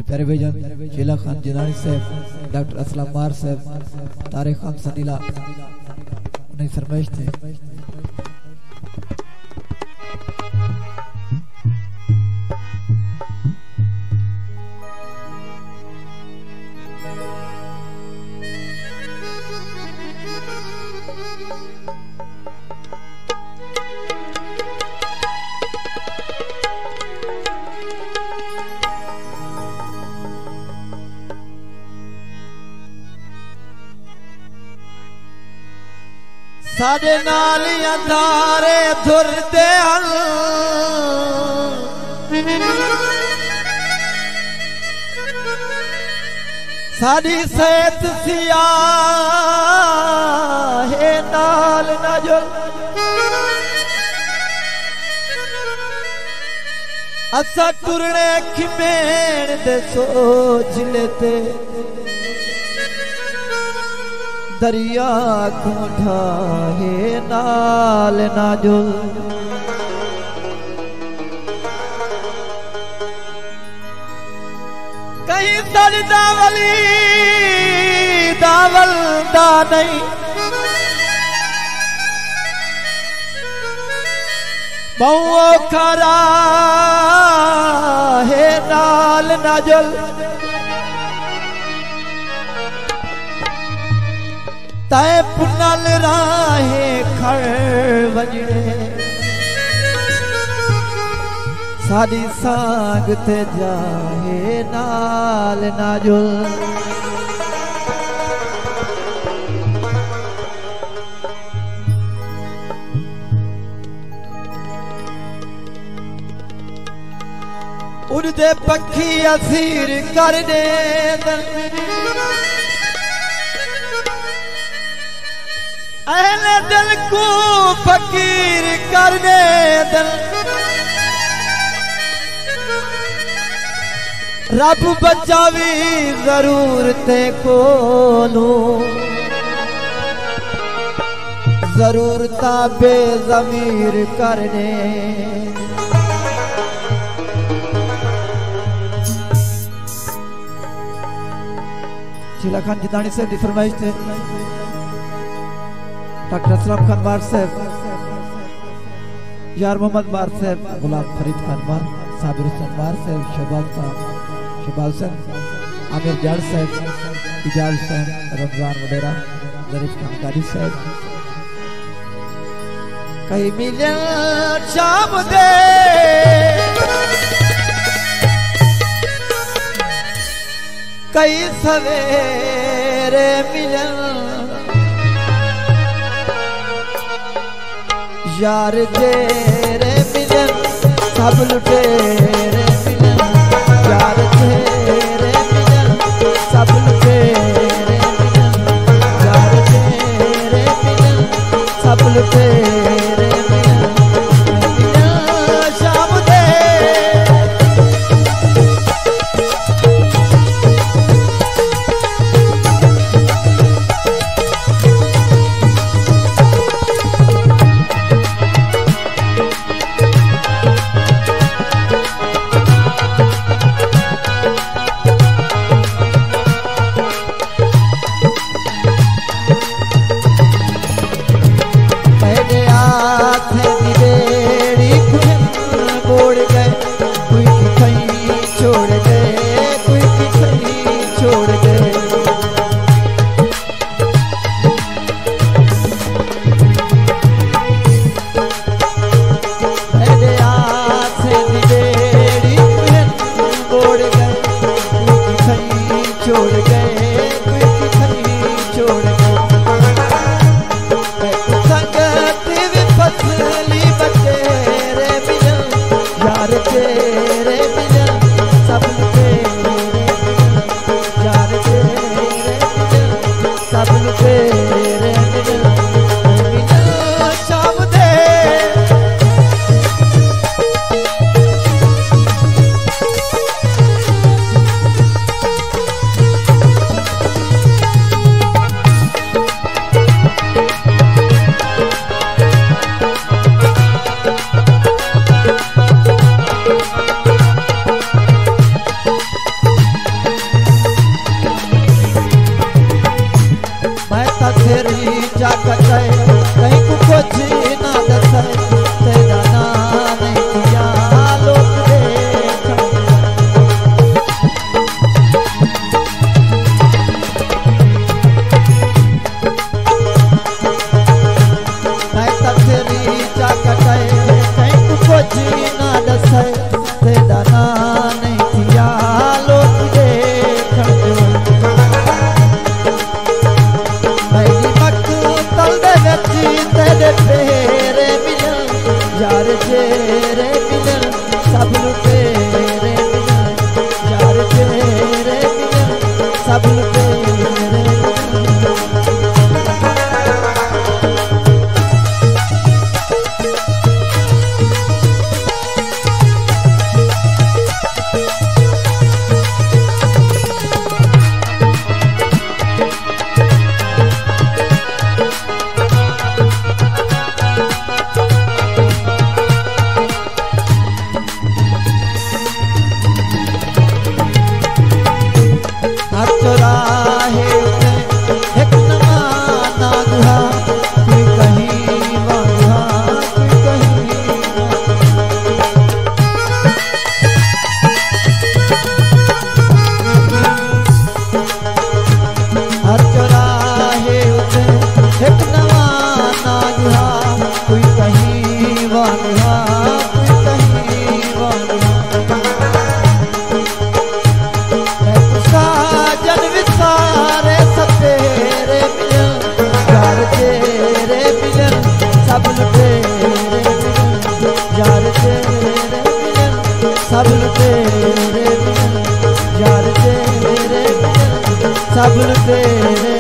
मेरे प्यारे भाईजान शीला खान जिलानी साहब, डॉक्टर असलम मार साहब, तारिक खान सनीला उन्हें फरमाइश थे। साडे नाल अंधारे धुरदे हल, साडी सेहत सियाहे नाल ना जुल, असा टुरने खिमेण दे सोच लेते, दरिया कोठा है नाल ना जुल। कहीं सजदा वली दावल दा नहीं, बहुओ खरा है नाल ना जुल। तय पुनल राहे खड़ वजड़े, साडी सांग ते जाहे नाल ना जुल। उड़दे पखी असीर कर दे, अहले दिल को फकीर कर दे दिल। रब बचावी जरूरतें कोलू, जरूरता बेज़मीर कर दे। शीला खान जितानी से फरमाइश थे। डॉक्टर असलम खान मार साहब, यार मोहम्मद मार साहब, गुलाम फरीद खान मार, साबिर हुसैन मार साहब, शहबाज हुसैन, आमिर जाड़ साहब, इजाज हुसैन, रमजान वडेरा, जरीफ खान गाड़ी साहब। कई मिले शाम दे कई सवेरे मिलन, यार तेरे मिलन सब लुटेरे मिलन, यार तेरे मिलन सब लुटेरे मिलन, यार तेरे मिलन सब लुटेरे मिलन, मिलन शाम दे। तेरे मिलन सब तेरे मिलन यार तेरे मिलन सब तेरे सब तेरे